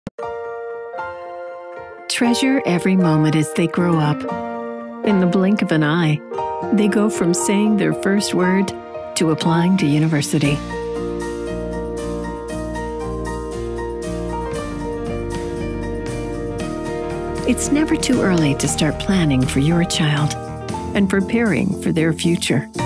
Treasure every moment as they grow up. In the blink of an eye, they go from saying their first word to applying to university. It's never too early to start planning for your child and preparing for their future.